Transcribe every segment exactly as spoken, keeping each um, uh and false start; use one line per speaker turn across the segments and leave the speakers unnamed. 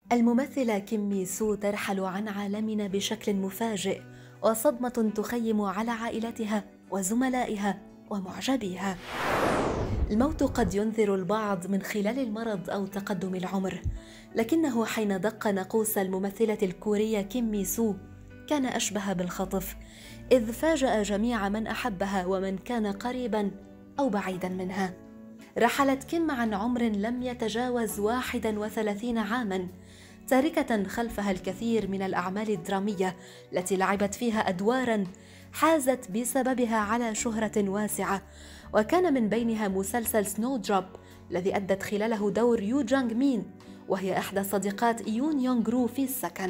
الممثلة كيم مي سو ترحل عن عالمنا بشكل مفاجئ، وصدمة تخيم على عائلتها وزملائها ومعجبيها. الموت قد ينذر البعض من خلال المرض أو تقدم العمر، لكنه حين دق ناقوس الممثلة الكورية كيم مي سو كان أشبه بالخطف، إذ فاجأ جميع من أحبها ومن كان قريبا أو بعيدا منها. رحلت كيم عن عمر لم يتجاوز واحد وثلاثين عاما، تاركة خلفها الكثير من الأعمال الدرامية التي لعبت فيها أدواراً حازت بسببها على شهرة واسعة، وكان من بينها مسلسل سنو دروب الذي أدت خلاله دور يو جانغ مين، وهي إحدى صديقات يون يونغ رو في السكن.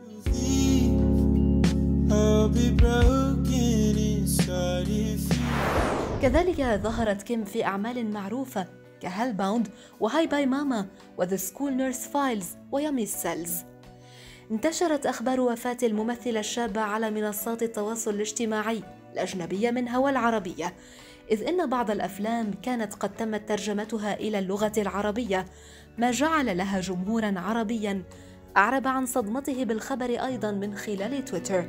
كذلك ظهرت كيم في أعمال معروفة كهيل باوند وهاي باي ماما وذا سكول نيرس فايلز ويامي سيلز. انتشرت أخبار وفاة الممثلة الشابة على منصات التواصل الاجتماعي الأجنبية منها والعربية، إذ إن بعض الأفلام كانت قد تمت ترجمتها إلى اللغة العربية، ما جعل لها جمهوراً عربياً أعرب عن صدمته بالخبر أيضاً من خلال تويتر.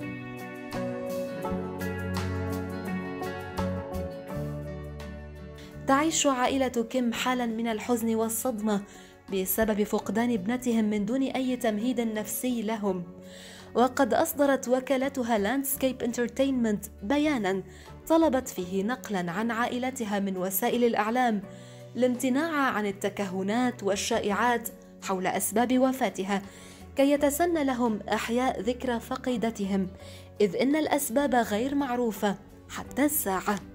تعيش عائلة كيم حالاً من الحزن والصدمة بسبب فقدان ابنتهم من دون أي تمهيد نفسي لهم، وقد أصدرت وكالتها لاندسكيب انترتينمنت بياناً طلبت فيه نقلاً عن عائلتها من وسائل الإعلام الامتناع عن التكهنات والشائعات حول أسباب وفاتها، كي يتسنى لهم إحياء ذكرى فقيدتهم، إذ إن الأسباب غير معروفة حتى الساعة.